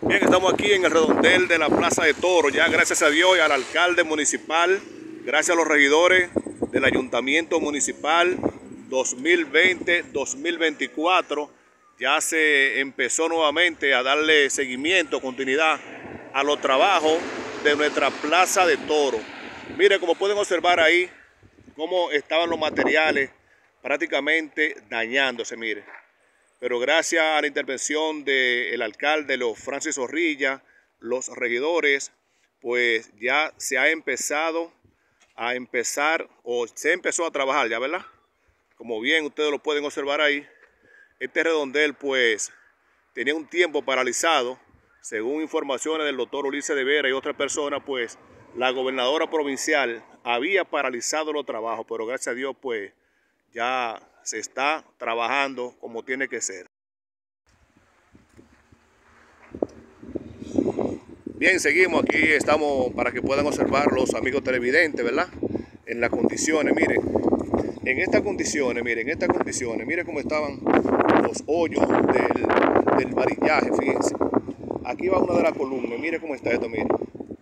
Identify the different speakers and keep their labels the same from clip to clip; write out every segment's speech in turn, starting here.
Speaker 1: Bien, estamos aquí en el redondel de la Plaza de Toros, ya gracias a Dios y al alcalde municipal, gracias a los regidores del Ayuntamiento Municipal 2020-2024, ya se empezó nuevamente a darle seguimiento, continuidad a los trabajos de nuestra Plaza de Toros. Mire, como pueden observar ahí, cómo estaban los materiales prácticamente dañándose, mire. Pero gracias a la intervención del alcalde, los Francis Zorrilla, los regidores, pues ya se ha empezado se empezó a trabajar ya, ¿verdad? Como bien ustedes lo pueden observar ahí, este redondel pues tenía un tiempo paralizado, según informaciones del doctor Ulises de Vera y otras personas, pues la gobernadora provincial había paralizado los trabajos, pero gracias a Dios pues ya se está trabajando como tiene que ser. Bien, seguimos aquí, estamos para que puedan observar los amigos televidentes, ¿verdad? En las condiciones, miren, en estas condiciones, miren cómo estaban los hoyos del varillaje, fíjense. Aquí va una de las columnas, miren cómo está esto, miren.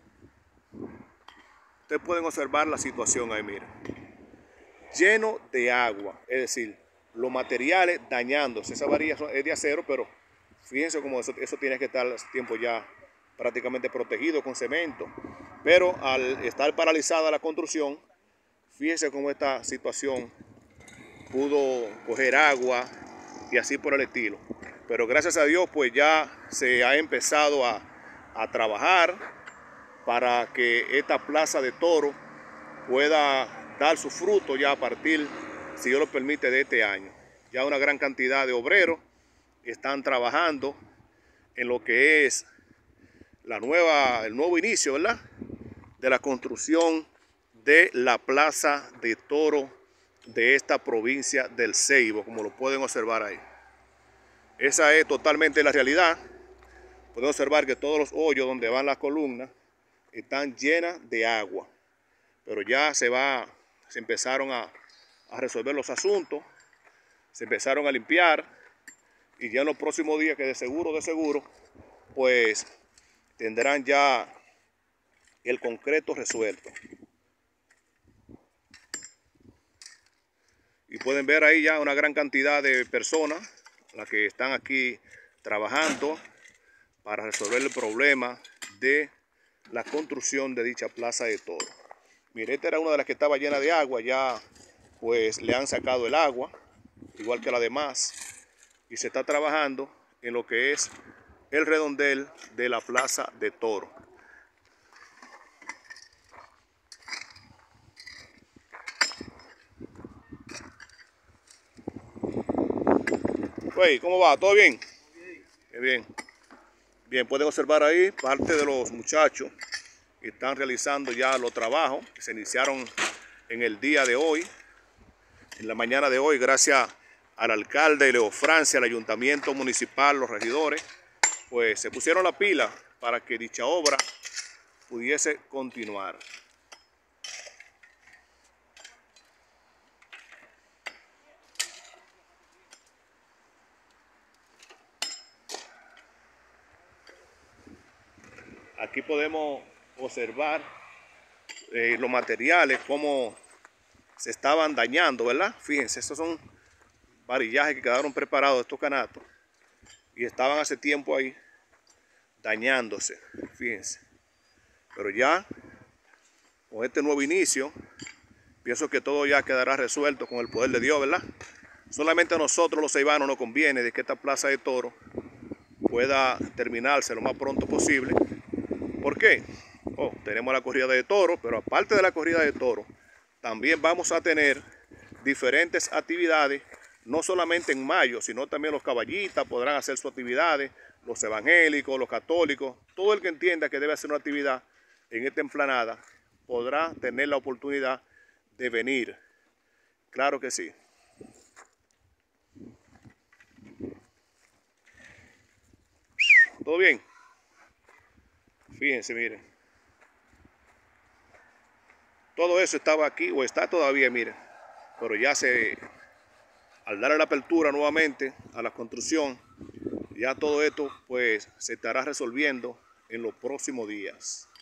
Speaker 1: Ustedes pueden observar la situación ahí, miren. Lleno de agua, es decir, los materiales dañándose. Esa varilla es de acero, pero fíjense cómo eso tiene que estar tiempo ya prácticamente protegido con cemento. Pero al estar paralizada la construcción, fíjense cómo esta situación pudo coger agua y así por el estilo. Pero gracias a Dios pues ya se ha empezado a trabajar para que esta Plaza de Toros pueda dar su fruto ya a partir, si Dios lo permite, de este año. Ya una gran cantidad de obreros están trabajando en lo que es el nuevo inicio, ¿verdad?, de la construcción de la Plaza de Toros de esta provincia del Ceibo, como lo pueden observar ahí. Esa es totalmente la realidad. Pueden observar que todos los hoyos donde van las columnas están llenas de agua, pero ya se empezaron a resolver los asuntos, se empezaron a limpiar, y ya en los próximos días, que de seguro, pues tendrán ya el concreto resuelto. Y pueden ver ahí ya una gran cantidad de personas, las que están aquí trabajando para resolver el problema de la construcción de dicha Plaza de Toros. Mire, esta era una de las que estaba llena de agua, ya pues le han sacado el agua, igual que la demás, y se está trabajando en lo que es el redondel de la Plaza de Toros. Wey, ¿cómo va? ¿Todo bien? Qué bien. Bien, pueden observar ahí parte de los muchachos que están realizando ya los trabajos que se iniciaron en el día de hoy, en la mañana de hoy, gracias al alcalde Leo Francia, al ayuntamiento municipal, los regidores, pues se pusieron la pila para que dicha obra pudiese continuar. Aquí podemos observar los materiales, cómo se estaban dañando, ¿verdad? Fíjense, estos son varillajes que quedaron preparados, estos canatos, y estaban hace tiempo ahí dañándose, fíjense. Pero ya, con este nuevo inicio, pienso que todo ya quedará resuelto con el poder de Dios, ¿verdad? Solamente a nosotros los ceibanos nos conviene de que esta Plaza de Toros pueda terminarse lo más pronto posible. ¿Por qué? Tenemos la corrida de toros, pero aparte de la corrida de toros, también vamos a tener diferentes actividades, no solamente en mayo, sino también los caballistas podrán hacer sus actividades, los evangélicos, los católicos, todo el que entienda que debe hacer una actividad en esta explanada podrá tener la oportunidad de venir. Claro que sí. ¿Todo bien? Fíjense, miren. Todo eso estaba aquí, o está todavía, miren. Pero ya al darle la apertura nuevamente a la construcción, Ya todo esto pues se estará resolviendo en los próximos días.